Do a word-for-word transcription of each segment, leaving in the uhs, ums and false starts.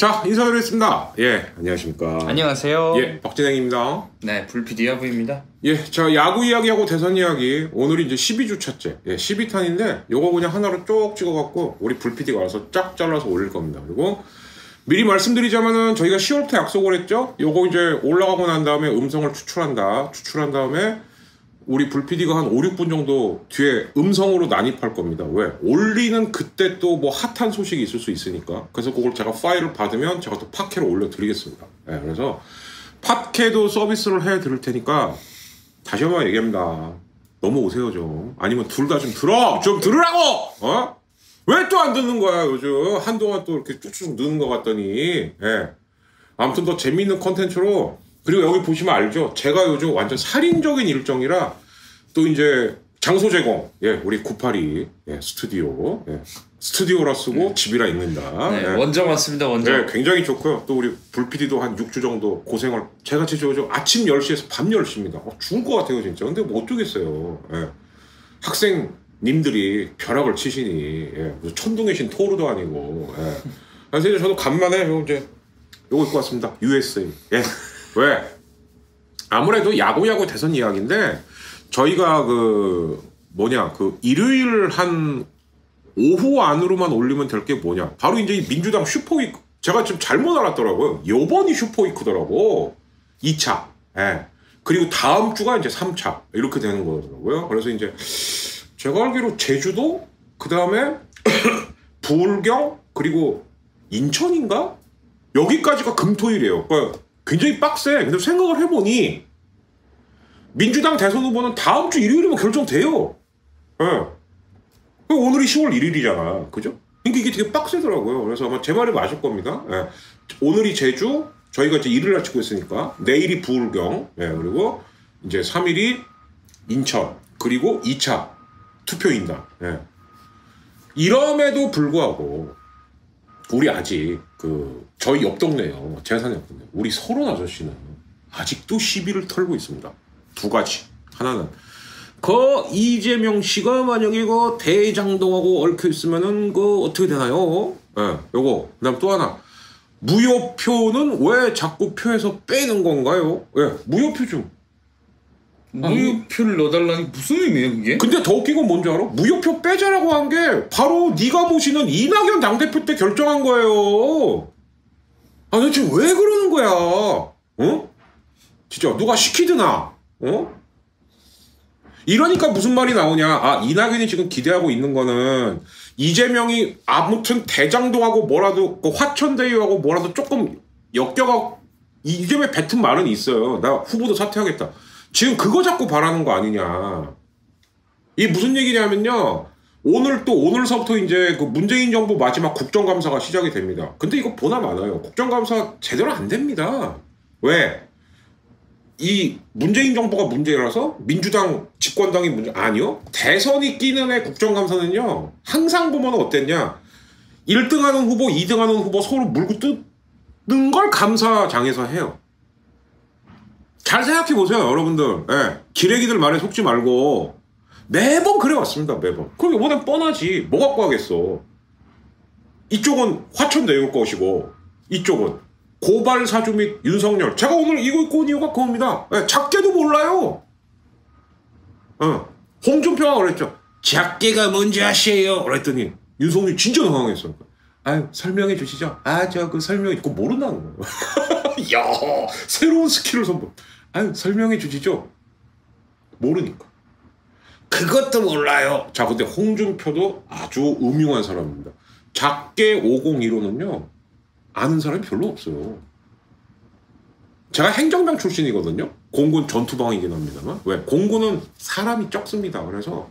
자, 인사드리겠습니다. 예, 안녕하십니까. 안녕하세요. 예, 박진행입니다. 네, 불피디 야부입니다. 예, 자, 야구 이야기하고 대선 이야기. 오늘이 이제 십이 주차째. 예, 십이 탄인데, 요거 그냥 하나로 쭉 찍어갖고, 우리 불피디가 와서 쫙 잘라서 올릴 겁니다. 그리고, 미리 말씀드리자면은, 저희가 시월부터 약속을 했죠? 요거 이제 올라가고 난 다음에 음성을 추출한다. 추출한 다음에, 우리 불피디가 한 오, 육 분 정도 뒤에 음성으로 난입할 겁니다. 왜? 올리는 그때 또 뭐 핫한 소식이 있을 수 있으니까. 그래서 그걸 제가 파일을 받으면 제가 또 팟캐로 올려드리겠습니다. 네, 그래서 팟캐도 서비스를 해드릴 테니까 다시 한번 얘기합니다. 넘어오세요 좀. 아니면 둘 다 좀 들어! 좀 들으라고! 어? 왜 또 안 듣는 거야 요즘? 한동안 또 이렇게 쭉쭉 느는 것 같더니. 예. 아무튼 더 재미있는 컨텐츠로 그리고 여기 보시면 알죠? 제가 요즘 완전 살인적인 일정이라 또 이제 장소 제공. 예, 우리 구팔이 예, 스튜디오. 예, 스튜디오라 쓰고 네. 집이라 읽는다. 네, 예. 원정 왔습니다, 원정. 예, 굉장히 좋고요. 또 우리 불피디도 한 육 주 정도 고생을. 제가 진짜 요즘 아침 열 시에서 밤 열 시입니다. 어, 죽을 것 같아요, 진짜. 근데 뭐 어쩌겠어요. 예. 학생님들이 벼락을 치시니, 예, 무슨 천둥의 신 토르도 아니고. 예. 그래서 이제 저도 간만에 요 이제 요거 입고 왔습니다. 유에스에이. 예. 왜? 아무래도 야구 야구 대선 이야기인데 저희가 그 뭐냐 그 일요일 한 오후 안으로만 올리면 될 게 뭐냐 바로 이제 민주당 슈퍼위크 제가 지금 잘못 알았더라고요. 요번이 슈퍼위크더라고. 이 차. 예. 그리고 다음 주가 이제 삼 차 이렇게 되는 거더라고요. 그래서 이제 제가 알기로 제주도 그 다음에 부울경 그리고 인천인가 여기까지가 금토일이에요. 그러니까 굉장히 빡세. 근데 생각을 해보니 민주당 대선 후보는 다음 주 일요일이면 결정돼요. 예. 오늘이 시월 일일이잖아. 그죠? 그러니까 이게 되게 빡세더라고요. 그래서 아마 제 말이 맞을 겁니다. 예. 오늘이 제주, 저희가 이제 일요일 날 찍고 있으니까 내일이 부울경, 예. 그리고 이제 삼 일이 인천, 그리고 이 차 투표인단. 예. 이럼에도 불구하고 우리 아직 그 저희 옆 동네요. 제산 옆 동네. 우리 서른 아저씨는 아직도 시비를 털고 있습니다. 두 가지. 하나는 그 이재명 씨가 만약에 그 대장동하고 얽혀 있으면은 그 어떻게 되나요? 예, 네, 요거. 그다음 또 하나. 무효표는 왜 자꾸 표에서 빼는 건가요? 예, 네, 무효표 좀. 무효표를 넣어달라는 게 무슨 의미예요, 그게? 근데 더 웃긴 건 뭔지 알아? 무효표 빼자라고 한 게 바로 네가 모시는 이낙연 당대표 때 결정한 거예요. 아, 도대체 왜 그러는 거야? 어? 진짜 누가 시키드나? 어? 이러니까 무슨 말이 나오냐? 아, 이낙연이 지금 기대하고 있는 거는 이재명이 아무튼 대장동하고 뭐라도 그 화천대유하고 뭐라도 조금 엮여가 이재명에 뱉은 말은 있어요. 나 후보도 사퇴하겠다. 지금 그거 자꾸 바라는 거 아니냐. 이게 무슨 얘기냐면요. 오늘 또 오늘서부터 이제 그 문재인 정부 마지막 국정감사가 시작이 됩니다. 근데 이거 보나 마나요. 국정감사 제대로 안 됩니다. 왜? 이 문재인 정부가 문제라서 민주당 집권당이 문제 아니요. 대선이 끼는 애 국정감사는요. 항상 보면 어땠냐. 일 등 하는 후보, 이 등 하는 후보 서로 물고 뜯는 걸 감사장에서 해요. 잘 생각해 보세요, 여러분들. 예. 기레기들 말에 속지 말고 매번 그래 왔습니다, 매번. 그럼 이번엔 뻔하지. 뭐 갖고 하겠어. 이쪽은 화천대유 것이고 이쪽은 고발사주 및 윤석열. 제가 오늘 이거 입고 온 이유가 그겁니다. 예. 작게도 몰라요. 어. 홍준표가 그랬죠. 작게가 뭔지 아세요? 그랬더니 윤석열이 진짜 당황했어. 아유, 설명해 주시죠. 아, 저 그 설명 있고 모른다는 거예요. 야, 새로운 스킬을 선보. 아유, 설명해 주시죠. 모르니까. 그것도 몰라요. 자, 근데 홍준표도 아주 음흉한 사람입니다. 작게 오공일오는요, 아는 사람이 별로 없어요. 제가 행정병 출신이거든요. 공군 전투방이긴 합니다만. 왜? 공군은 사람이 적습니다. 그래서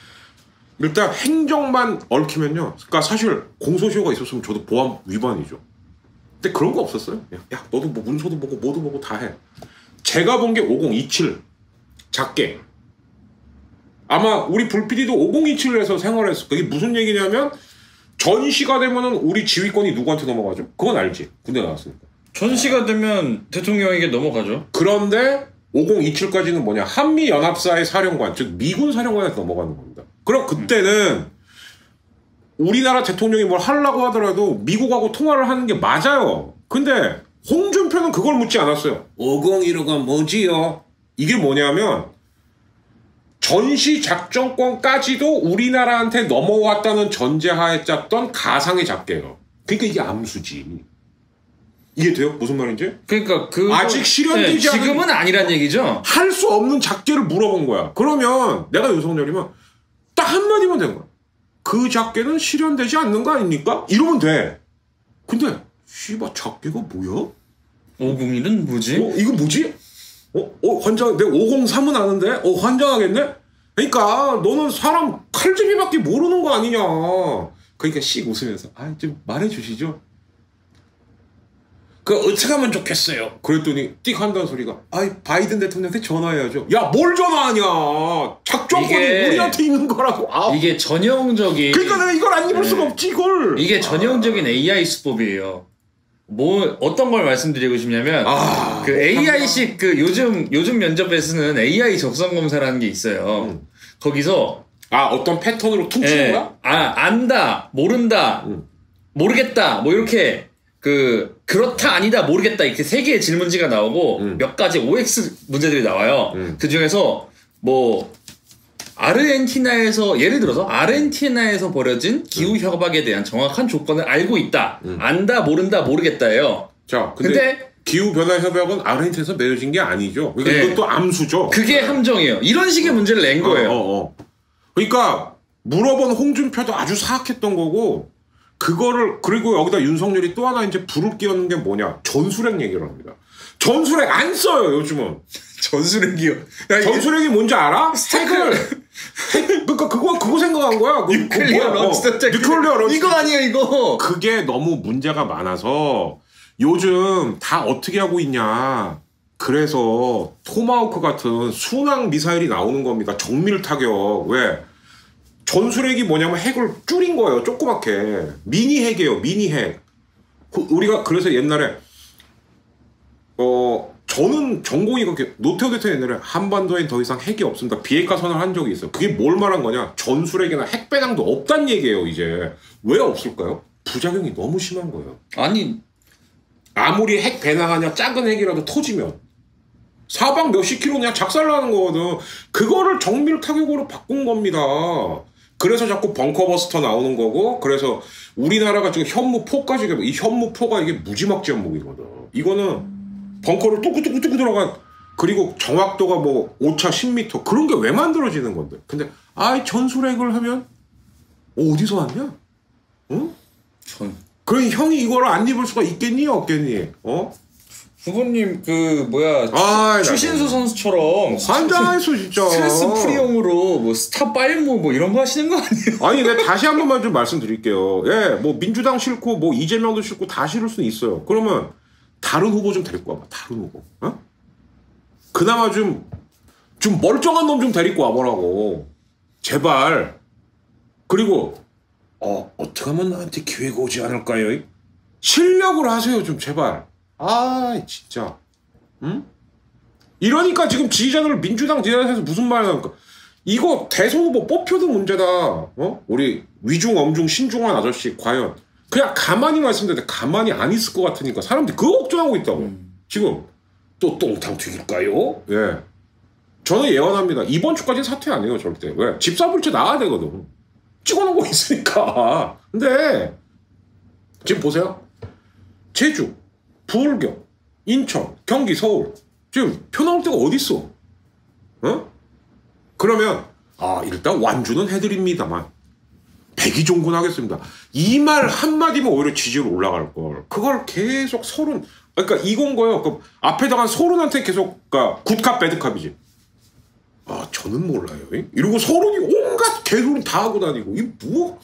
일단 행정만 얽히면요. 그러니까 사실 공소시효가 있었으면 저도 보안 위반이죠. 근데 그런 거 없었어요. 야, 너도 뭐 문서도 보고 뭐도 보고 다 해. 제가 본 게 오공이칠. 작게. 아마 우리 불피디도 오공이칠에서 생활했어. 그게 무슨 얘기냐면 전시가 되면은 우리 지휘권이 누구한테 넘어가죠? 그건 알지. 군대 나왔으니까. 전시가 되면 대통령에게 넘어가죠. 그런데 오공이칠까지는 뭐냐? 한미연합사의 사령관, 즉 미군 사령관한테 넘어가는 겁니다. 그럼 그때 는 우리나라 대통령이 뭘 하려고 하더라도 미국하고 통화를 하는 게 맞아요. 근데 홍준표는 그걸 묻지 않았어요. 오공일오가 뭐지요? 이게 뭐냐면 전시 작전권까지도 우리나라한테 넘어왔다는 전제하에 짰던 가상의 작계예요. 그러니까 이게 암수지. 이게 돼요? 무슨 말인지? 그러니까 그 아직 실현되지 않은, 지금은 아니란 얘기죠. 할 수 없는 작계를 물어본 거야. 그러면 내가 윤석열이면 딱 한마디만 된 거야. 그 작계는 실현되지 않는 거 아닙니까? 이러면 돼. 근데 씨발 작계가 뭐야? 오공일은 뭐지? 어, 이거 뭐지? 어, 어, 환장, 내가 오공삼은 아는데? 어, 환장하겠네? 그러니까, 너는 사람 칼집이밖에 모르는 거 아니냐. 그러니까, 씩 웃으면서, 아, 좀 말해주시죠. 그, 어떻게 하면 좋겠어요? 그랬더니, 띡 한다는 소리가, 아이, 바이든 대통령한테 전화해야죠. 야, 뭘 전화하냐? 작전권이 이게, 우리한테 있는 거라고. 아. 이게 전형적인. 그러니까 내가 이걸 안 입을 네. 수가 없지, 이걸. 이게 전형적인 아. 에이아이 수법이에요. 뭐 어떤 걸 말씀드리고 싶냐면 아, 그 에이아이식 그 요즘 요즘 면접에 쓰는 에이아이 적성 검사라는 게 있어요. 음. 거기서 아 어떤 패턴으로 퉁치는 예, 거야? 아 안다 모른다 음. 모르겠다 뭐 이렇게 그 그렇다 아니다 모르겠다 이렇게 세 개의 질문지가 나오고 음. 몇 가지 오엑스 문제들이 나와요. 음. 그 중에서 뭐 아르헨티나에서 예를 들어서 아르헨티나에서 벌어진 기후 협약에 대한 정확한 조건을 알고 있다. 음. 안다 모른다 모르겠다예요. 자, 근데, 근데 기후 변화 협약은 아르헨티나에서 맺어진 게 아니죠. 그러니까 네. 이것도 암수죠. 그게 함정이에요. 이런 식의 어. 문제를 낸 거예요. 어, 어, 어. 그러니까 물어본 홍준표도 아주 사악했던 거고 그거를 그리고 여기다 윤석열이 또 하나 이제 불을 끼얹는 게 뭐냐? 전술핵 얘기를 합니다. 전술핵 안 써요 요즘은. 전술핵이요. 야, 전술핵이 뭔지 알아? 핵을 핵 그러니까 그거 그거 생각한 거야. 뉴클리어 런치 뉴클리어 런치 이거 아니에요 이거. 그게 너무 문제가 많아서 요즘 다 어떻게 하고 있냐. 그래서 토마호크 같은 순항 미사일이 나오는 겁니다. 정밀 타격. 왜? 전술핵이 뭐냐면 핵을 줄인 거예요. 조그맣게. 미니 핵이에요. 미니 핵. 우리가 그래서 옛날에 어 저는 전공이 그렇게 노태우 대통령 옛날에 한반도엔 더 이상 핵이 없습니다. 비핵화 선언을 한 적이 있어요. 그게 뭘 말한 거냐? 전술핵이나 핵 배낭도 없단 얘기예요. 이제 왜 없을까요? 부작용이 너무 심한 거예요. 아니 아무리 핵 배낭하냐 작은 핵이라도 터지면 사방 몇십 킬로 그냥 작살나는 거거든. 그거를 정밀 타격으로 바꾼 겁니다. 그래서 자꾸 벙커버스터 나오는 거고 그래서 우리나라가 지금 현무포까지 이 현무포가 이게 무지막지한 무기거든. 이거는 벙커를 뚜꾸뚜꾸 뚜꾸 들어간 그리고 정확도가 뭐 오차 십 미터 그런 게 왜 만들어지는 건데. 근데 아이 전술핵을 하면 어디서 왔냐? 응? 전 그럼 형이 이거를 안 입을 수가 있겠니 없겠니? 어? 후보님 그 뭐야 아, 추신수 선수처럼 환장했어 진짜. 스트레스 프리용으로 뭐 스타 빨무 뭐 이런 거 하시는 거 아니에요? 아니 내가 다시 한 번만 좀 말씀드릴게요. 예, 뭐 민주당 싫고 뭐 이재명도 싫고 다 싫을 수는 있어요. 그러면 다른 후보 좀 데리고 와봐. 다른 후보. 어? 그나마 좀, 좀 멀쩡한 놈 좀 데리고 와보라고. 제발. 그리고, 어, 어떻게 하면 나한테 기회가 오지 않을까요? 실력을 하세요, 좀, 제발. 아, 진짜. 응? 이러니까 지금 지지자들 민주당 지지자들에서 무슨 말을 합니까? 이거 대선 후보 뽑혀도 문제다. 어? 우리 위중, 엄중, 신중한 아저씨, 과연. 그냥 가만히 말씀드렸는데 가만히 안 있을 것 같으니까 사람들이 그거 걱정하고 있다고. 음. 지금 또 똥탕 튀길까요? 예. 저는 예언합니다. 이번 주까지는 사퇴 안 해요 절대. 왜? 집사불체 나와야 되거든. 찍어놓은 거 있으니까. 근데 지금 보세요. 제주, 부울경, 인천, 경기, 서울 지금 표 나올 데가 어디 있어? 어? 그러면 아 일단 완주는 해드립니다만 백의종군 하겠습니다. 이 말 한마디면 오히려 지지율 올라갈 걸. 그걸 계속 서른, 그러니까 이건 거예요. 그 앞에다가 서른한테 계속, 그러니까 굿캅 배드캅이지. 아, 저는 몰라요. 이러고 서른이 온갖 개소리 다 하고 다니고. 이 뭐?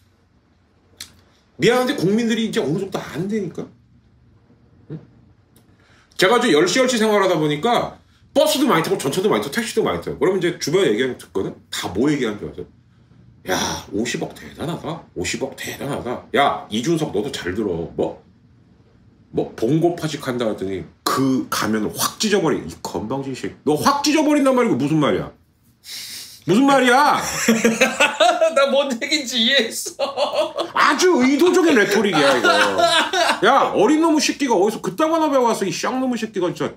미안한데 국민들이 이제 어느 정도 안 되니까. 응? 제가 이제 열 시 열 시 생활하다 보니까 버스도 많이 타고 전차도 많이 타고 택시도 많이 타고. 그러면 이제 주변에 얘기하는 거 듣거든? 다 뭐 얘기하는 줄 아세요? 야, 오십억 대단하다. 오십억 대단하다. 야, 이준석 너도 잘 들어. 뭐? 뭐 봉고파직 한다 했더니 그 가면을 확 찢어버리. 이 건방진 씨. 너 확 찢어버린단 말이고 무슨 말이야? 무슨 말이야? 나 뭔 얘기인지 이해했어. 아주 의도적인 레토릭이야 이거. 야 어린 놈의 새끼가 어디서 그딴 거나 배워왔어 이 쌍놈의 새끼가 진짜.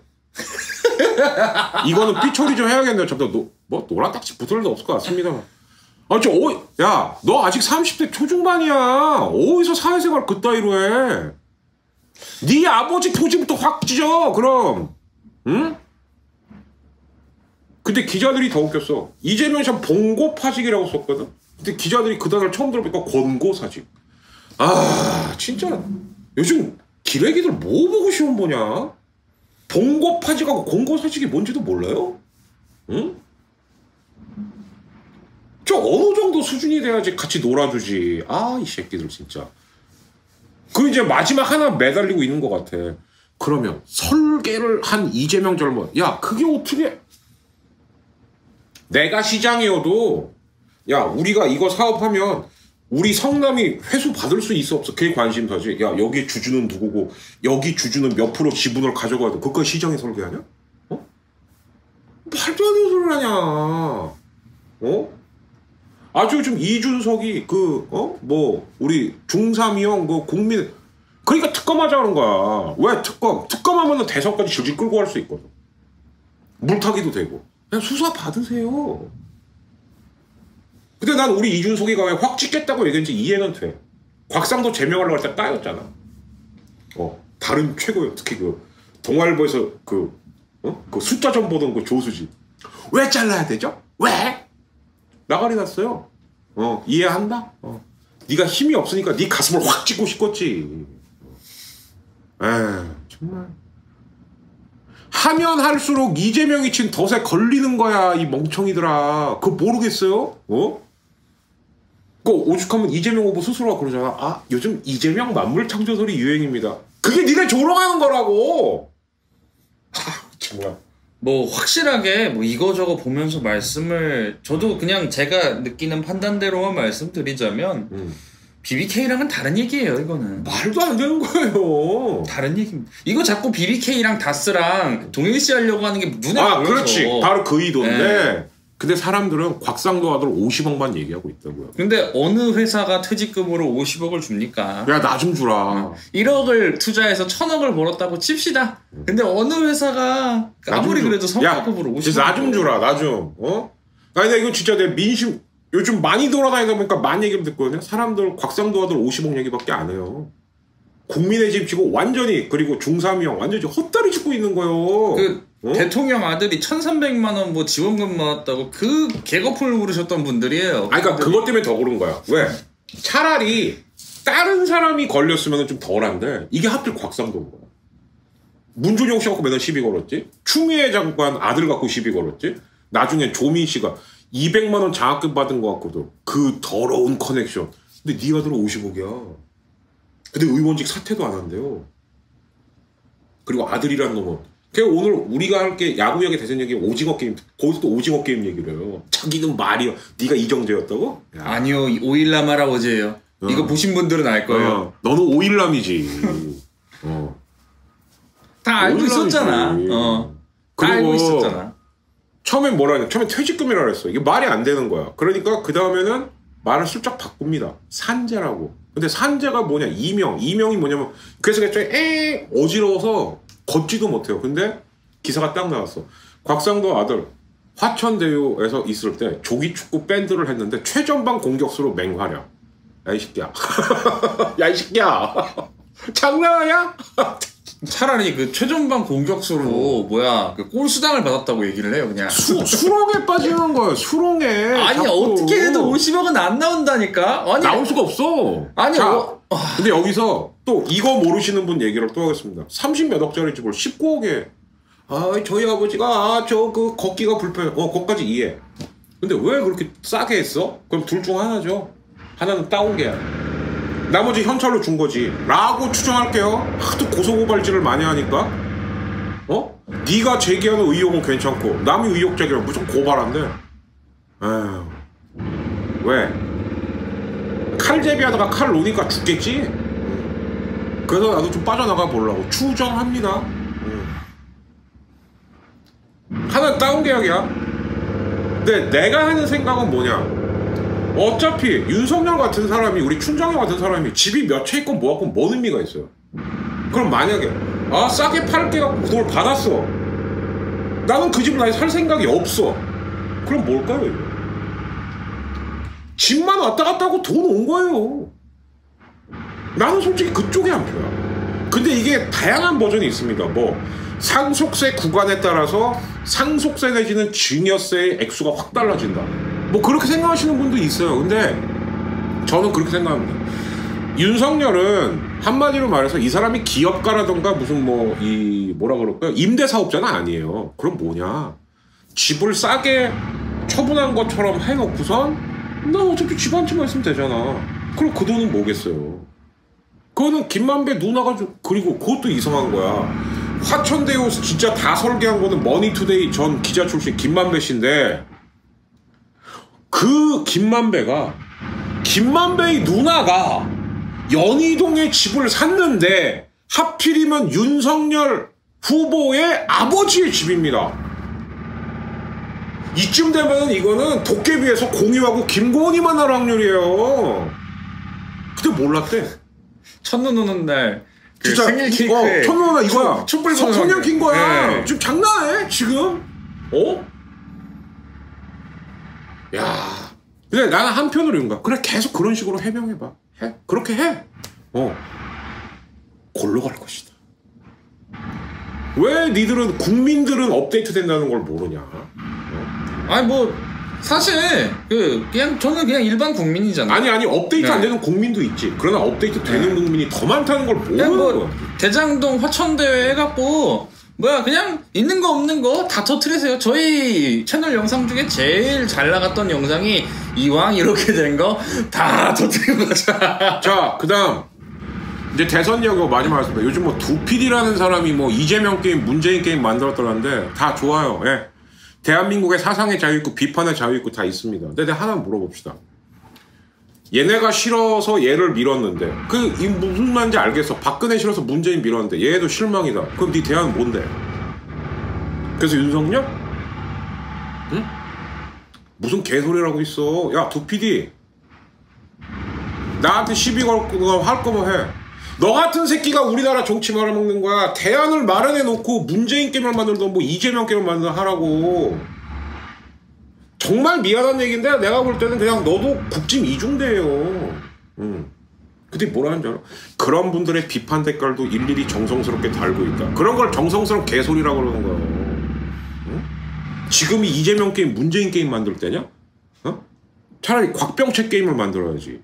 이거는 삐처리 좀 해야겠네요. 잠깐 뭐 노란 딱지 붙을 일도 없을 것 같습니다. 아, 저, 어, 야, 너 아직 삼십 대 초중반이야. 어디서 사회생활 그따위로 해? 네 아버지 토지부터 확 찢어, 그럼. 응? 근데 기자들이 더 웃겼어. 이재명이 참 봉고파직이라고 썼거든? 근데 기자들이 그 단어를 처음 들어보니까 권고사직. 아, 진짜. 요즘 기레기들 뭐 보고 시험 보냐? 봉고파직하고 권고사직이 뭔지도 몰라요? 응? 저 어느 정도 수준이 돼야지 같이 놀아주지. 아, 이 새끼들 진짜. 그 이제 마지막 하나 매달리고 있는 것 같아. 그러면 설계를 한 이재명 젊은. 야, 그게 어떻게. 내가 시장이어도 야, 우리가 이거 사업하면 우리 성남이 회수 받을 수 있어 없어? 그게 관심사지. 야, 여기 주주는 누구고 여기 주주는 몇 프로 지분을 가져가야 돼. 그것까지 시장이 설계하냐? 어? 말도 안 되는 소리를 하냐. 어? 아주 좀 이준석이 그 어 뭐 우리 중삼이형 그 국민 그러니까 특검하자 그런 거야. 왜 특검? 특검하면은 대선까지 질질 끌고 갈 수 있거든. 물타기도 되고. 그냥 수사 받으세요. 근데 난 우리 이준석이가 왜 확 찍겠다고 얘기했는지 이해는 돼. 곽상도 제명하려고 할 때 까였잖아. 어 다른 최고요. 특히 그 동아일보에서 그 어? 그 숫자 좀 보던 그 조수지. 왜 잘라야 되죠? 왜? 나가리 났어요. 어 이해한다. 어 네가 힘이 없으니까 네 가슴을 확 찢고 싶겠지. 에 정말 하면 할수록 이재명이 친 덫에 걸리는 거야 이 멍청이들아. 그거 모르겠어요? 어? 그 오죽하면 이재명 후보 스스로가 그러잖아. 아 요즘 이재명 만물창조설이 유행입니다. 그게 니네 조롱하는 거라고. 아 정말. 뭐 확실하게 뭐 이거저거 보면서 말씀을 저도 그냥 제가 느끼는 판단대로만 말씀드리자면 음. 비비케이랑은 다른 얘기예요. 이거는 말도 안 되는 거예요. 다른 얘기입니다. 이거 자꾸 비비케이랑 다스랑 동일시하려고 하는 게 눈에 아 보여서. 그렇지 바로 그 의도인데 네. 근데 사람들은 곽상도 아들 오십억만 얘기하고 있다고요. 근데 어느 회사가 퇴직금으로 오십억을 줍니까? 야 나 좀 주라. 응. 일억을 투자해서 천억을 벌었다고 칩시다. 근데 어느 회사가 아무리 그래도 성과급으로 오십억 나 좀 주라. 나 좀. 어? 아니 나 이거 진짜 내 민심 요즘 많이 돌아다니다 보니까 많은 얘기를 듣거든요. 사람들 곽상도 아들 오십억 얘기밖에 안 해요. 국민의 집 치고 완전히 그리고 중삼이형 완전히 헛다리 짚고 있는 거예요. 그 어? 대통령 아들이 천삼백만 원 뭐 지원금 받았다고 그 개거풀 부르셨던 분들이에요. 아니 그러니까 그것 때문에 더 그런 거야. 왜? 차라리 다른 사람이 걸렸으면 좀 덜한데 이게 하필 곽상도인 거야. 문준용 씨 갖고 맨날 시비 걸었지. 추미애 장관 아들 갖고 시비 걸었지. 나중에 조민 씨가 이백만 원 장학금 받은 거 같거든. 그 더러운 커넥션. 근데 네 아들은 오십억이야. 근데 의원직 사퇴도 안 한대요. 그리고 아들이라는 놈은 그냥 오늘 우리가 할게 야구 얘기 대선 얘기 오징어 게임 거기서 또 오징어 게임 얘기를 해요. 자기는 말이야. 네가 이정재였다고? 야. 아니요 오일남 할아버지예요. 어. 이거 보신 분들은 알 거예요. 어. 너는 오일남이지. 어. 다 알고 오일남이지. 있었잖아. 어. 다 알고 있었잖아. 처음엔 뭐라 했냐. 처음엔 퇴직금이라 그랬어. 이게 말이 안 되는 거야. 그러니까 그 다음에는 말을 슬쩍 바꿉니다. 산재라고. 근데 산재가 뭐냐. 이명. 이명이 뭐냐면 그래서 그랬더니 에 어지러워서 걷지도 못해요. 근데 기사가 딱 나왔어. 곽상도 아들 화천대유에서 있을 때 조기축구 밴드를 했는데 최전방 공격수로 맹활약. 야 이 새끼야. 야 이 새끼야. 장난하냐? 차라리 그 최전방 공격수로 어. 뭐야 그 골수당을 받았다고 얘기를 해요. 그냥 수, 수렁에 빠지는 거예요. 수렁에. 아니 자꾸. 어떻게 해도 오십억은 안 나온다니까. 아니 나올 수가 없어. 아니 자, 어. 근데 여기서 또 이거 모르시는 분 얘기를 또 하겠습니다. 삼십 몇 억짜리 집을 십구억에 아 저희 아버지가 저 그 걷기가 불편해. 어 거기까지 이해. 근데 왜 그렇게 싸게 했어? 그럼 둘 중 하나죠. 하나는 다운계야. 나머지 현찰로 준 거지 라고 추정할게요. 하도 고소고발질을 많이 하니까 어? 네가 제기하는 의혹은 괜찮고 남이 의혹 제기하면 무조건 고발한대. 에휴 왜? 칼제비하다가 칼 놓으니까 죽겠지? 그래서 나도 좀 빠져나가 보려고 추정합니다. 하나는 다운 계약이야. 근데 내가 하는 생각은 뭐냐, 어차피 윤석열 같은 사람이, 우리 춘장형 같은 사람이 집이 몇 채 있건 뭐 갖고 뭔 의미가 있어요. 그럼 만약에 아 싸게 팔게 갖고 그걸 받았어, 나는 그 집을 다시 살 생각이 없어. 그럼 뭘까요 이거? 집만 왔다 갔다 하고 돈 온 거예요. 나는 솔직히 그쪽이 한 표야. 근데 이게 다양한 버전이 있습니다. 뭐 상속세 구간에 따라서 상속세 내지는 증여세의 액수가 확 달라진다, 뭐 그렇게 생각하시는 분도 있어요. 근데 저는 그렇게 생각합니다. 윤석열은 한마디로 말해서 이 사람이 기업가라던가 무슨 뭐 이 뭐라 그럴까요, 임대사업자는 아니에요. 그럼 뭐냐, 집을 싸게 처분한 것처럼 해놓고선 나 어차피 집 한 채만 있으면 되잖아. 그럼 그 돈은 뭐겠어요. 그거는 김만배 누나가 좀, 그리고 그것도 이상한 거야. 화천대유 진짜 다 설계한 거는 머니투데이 전 기자 출신 김만배 씨인데, 그 김만배가, 김만배의 누나가 연희동에 집을 샀는데 하필이면 윤석열 후보의 아버지의 집입니다. 이쯤 되면 이거는 도깨비에서 공유하고 김고은이 만날 확률이에요. 근데 몰랐대. 첫눈 오는 날 그 진짜 생일 케이크에 어, 첫눈 오는 날 이거야. 촛불 성냥 킨 거야. 네. 지금 장난해 지금? 어? 야. 근데 나는 한편으로 이런가, 그래 계속 그런 식으로 해명해봐. 해. 그렇게 해. 어. 골로 갈 것이다. 왜 니들은, 국민들은 업데이트 된다는 걸 모르냐? 어? 아니 뭐 사실 그 그냥 저는 그냥 일반 국민이잖아. 아니 아니 업데이트 네. 안 되는 국민도 있지. 그러나 업데이트 되는 네. 국민이 더 많다는 걸 모르는 뭐 거야. 대장동 화천대유 해갖고 뭐야 그냥 있는 거 없는 거 다 터트리세요. 저희 채널 영상 중에 제일 잘 나갔던 영상이 이왕 이렇게 된 거 다 터트리고 가자. 자, 그다음 이제 대선 이야기가 마지막 말씀입니다. 요즘 뭐 두피디라는 사람이 뭐 이재명 게임, 문재인 게임 만들었더란데 다 좋아요. 예. 대한민국의 사상의 자유 있고 비판의 자유 있고 다 있습니다. 근데 내가 하나 물어봅시다. 얘네가 싫어서 얘를 밀었는데, 그 이 무슨 말인지 알겠어. 박근혜 싫어서 문재인 밀었는데 얘도 실망이다. 그럼 네 대안은 뭔데? 그래서 윤석열? 응? 무슨 개소리라고 있어. 야 두피디, 나한테 시비 걸고 할 거면 해. 너 같은 새끼가 우리나라 정치 말아먹는 거야. 대안을 마련해놓고 문재인 게임을 만들던 뭐 이재명 게임을 만들던 하라고. 정말 미안한 얘기인데 내가 볼 때는 그냥 너도 국짐 이중대예요. 응. 근데 뭐라는 줄 알아? 그런 분들의 비판 댓글도 일일이 정성스럽게 달고 있다. 그런 걸 정성스러운 개소리라고 그러는 거야. 응? 지금이 이재명 게임, 문재인 게임 만들 때냐? 어? 차라리 곽병채 게임을 만들어야지.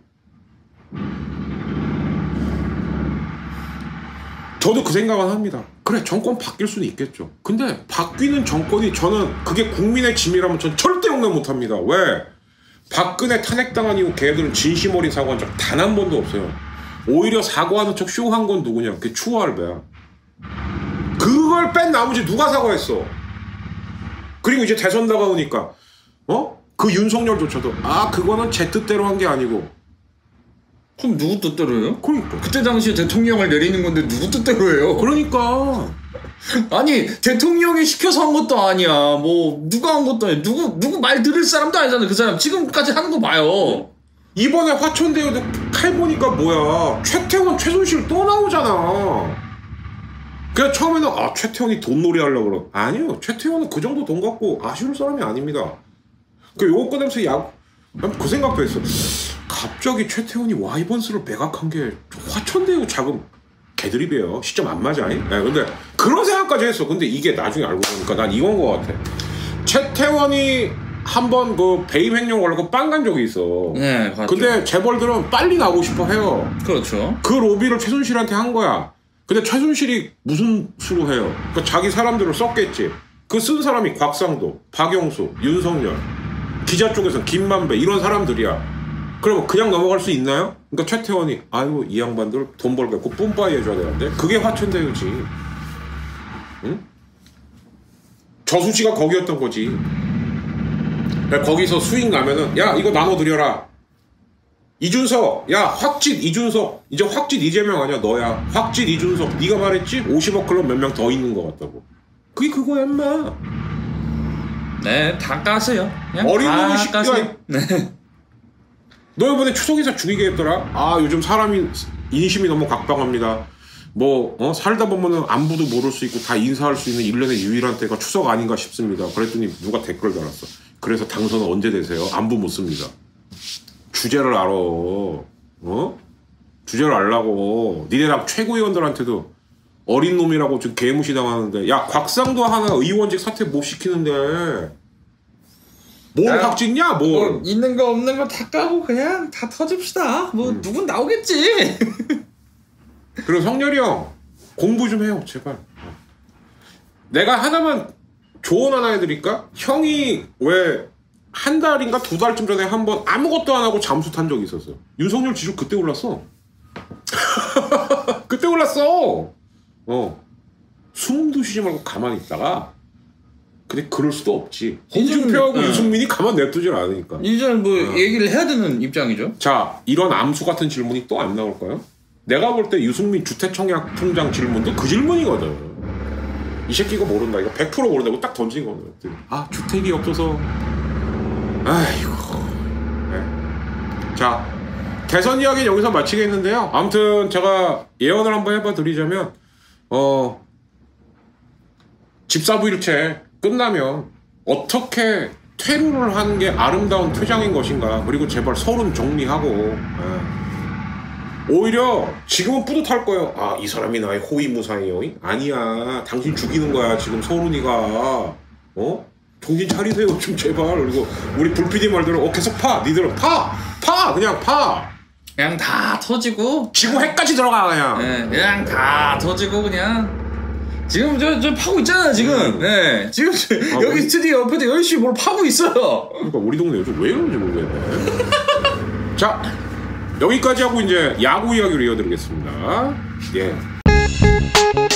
저도 그 생각은 합니다. 그래, 정권 바뀔 수는 있겠죠. 근데 바뀌는 정권이, 저는 그게 국민의 짐이라면 전 절대 용납 못합니다. 왜? 박근혜 탄핵당한 이후 걔들은 진심 어린 사과한 적 단 한 번도 없어요. 오히려 사과하는 척 쇼한 건 누구냐? 그게 추호할배야. 그걸 뺀 나머지 누가 사과했어? 그리고 이제 대선 다가오니까 어? 그 윤석열조차도 아 그거는 제 뜻대로 한 게 아니고. 그럼 누구 뜻대로예요? 그러니까 그때 당시에 대통령을 내리는 건데 누구 뜻대로 해요? 그러니까 아니 대통령이 시켜서 한 것도 아니야. 뭐 누가 한 것도 아니야. 누구 누구 말 들을 사람도 아니잖아. 그 사람 지금까지 하는 거 봐요. 이번에 화천대유도 칼 보니까 뭐야, 최태원 최순실 또 나오잖아. 그냥 처음에는 아 최태원이 돈놀이 하려고 그러. 아니요, 최태원은 그 정도 돈 갖고 아쉬울 사람이 아닙니다. 그 요거 꺼내면서 야, 그 생각도 했어. 갑자기 최태원이 와이번스를 매각한 게 화천대유 자금 개드립이에요. 시점 안 맞아. 네, 근데 그런 생각까지 했어. 근데 이게 나중에 알고 보니까 난 이건 것 같아. 최태원이 한번 그 배임 횡령 걸고 빵 간 적이 있어. 네, 맞죠. 근데 재벌들은 빨리 나오고 싶어 해요. 그렇죠. 그 로비를 최순실한테 한 거야. 근데 최순실이 무슨 수로 해요? 그 자기 사람들을 썼겠지. 그 쓴 사람이 곽상도, 박영수, 윤석열, 기자 쪽에서는 김만배 이런 사람들이야. 그러면 그냥 넘어갈 수 있나요? 그러니까 최태원이 아이고 이 양반들 돈 벌겠고 뿜빠이 해줘야 되는데 그게 화천대유지. 응? 저수지가 거기였던 거지. 거기서 수익 나면은 야 이거 나눠드려라. 이준석, 야 확짓 이준석, 이제 확짓 이재명 아니야 너야. 확짓 이준석, 네가 말했지? 오십억 클럽 몇 명 더 있는 것 같다고. 그게 그거야 인마. 네, 다 까세요. 그냥 어린 다 놈이 씨- 까세요. 야, 네. 너 이번에 추석 인사 죽이게 했더라. 아 요즘 사람이 인심이 너무 각박합니다. 뭐 어? 살다 보면은 안부도 모를 수 있고 다 인사할 수 있는 일 년의 유일한 때가 추석 아닌가 싶습니다. 그랬더니 누가 댓글 달았어. 그래서 당선은 언제 되세요? 안부 묻습니다. 주제를 알아. 어? 주제를 알라고. 니네랑 최고위원들한테도 어린 놈이라고 지금 개무시 당하는데, 야 곽상도 하나 의원직 사퇴 못 시키는데 뭘 야, 확 찍냐? 뭘? 뭐 있는 거 없는 거 다 까고 그냥 다 터집시다. 뭐 음. 누군 나오겠지. 그리고 성렬이 형 공부 좀 해요 제발. 내가 하나만 조언 하나 해드릴까? 형이 왜 한 달인가 두 달쯤 전에 한번 아무것도 안 하고 잠수 탄 적이 있었어. 윤석열 지지율 그때 올랐어. 그때 올랐어. 어. 숨도 쉬지 말고 가만히 있다가. 근데 그럴 수도 없지. 홍준표하고 네. 유승민이 가만 냅두질 않으니까. 이제는 뭐 어. 얘기를 해야 되는 입장이죠. 자, 이런 암수 같은 질문이 또 안 나올까요? 내가 볼 때 유승민 주택청약 통장 질문도 그 질문이거든. 이 새끼가 모른다. 이거 백 퍼센트 모른다고 딱 던진 거는. 아, 주택이 없어서. 아이고. 네. 자, 대선 이야기는 여기서 마치겠는데요. 아무튼 제가 예언을 한번 해봐 드리자면, 어, 집사부일체 끝나면 어떻게 퇴로를 하는 게 아름다운 퇴장인 것인가. 그리고 제발 서른 정리하고. 예. 오히려 지금은 뿌듯할 거예요. 아, 이 사람이 나의 호위무사예요. 아니야. 당신 죽이는 거야. 지금 서른이가. 어? 정신 차리세요. 좀 제발. 그리고 우리 불피디 말대로 어 계속 파. 니들은 파. 파. 그냥 파. 그냥 다 터지고. 지구 핵까지 들어가 그냥. 네, 그냥 다 터지고 그냥. 지금 저, 저 파고 있잖아요 지금. 음. 네, 지금 저, 아, 여기 우리... 스튜디오 옆에도 열심히 뭘 파고 있어요. 그러니까 우리 동네 요즘 왜 이러는지 모르겠네. 자, 여기까지 하고 이제 야구 이야기를 이어드리겠습니다. 예.